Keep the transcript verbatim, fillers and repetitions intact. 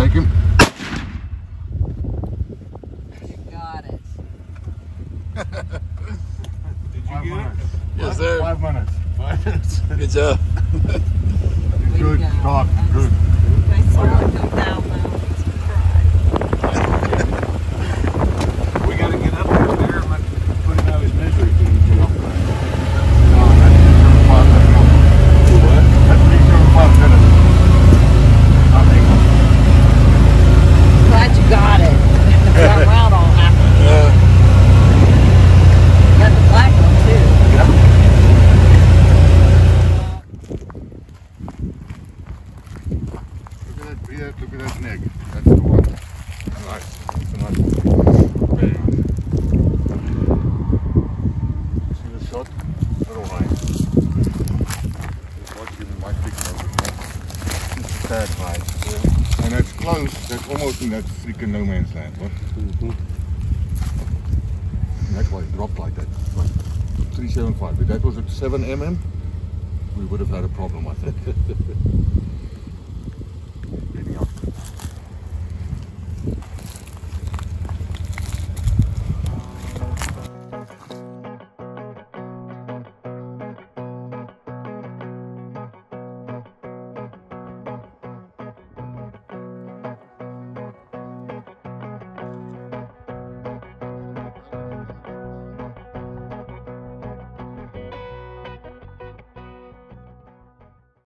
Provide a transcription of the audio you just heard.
take him. You got it. Did you Five get minutes. it? Yes, sir. Five minutes. Five minutes. Good job. Good go. start. Good. They slowly come down mountains and cry. We got to get up there and let- put him out of his misery. till he get off the- No, that's five minutes. What? That's five minutes. I think. Glad you got it. Got around all happened. Yeah. Got the black one too. Look at that, yeah, look at that neck. That's the one. Nice. That's a nice one. Very nice. See the shot? Little high. Just watch him in my picture. Just a tad high. Yeah. And that's close. That's almost in that freaking no man's land. What? Mm-hmm. And that's why it dropped like that. Like three seven five. If that was at seven millimeters, we would have had a problem, I think.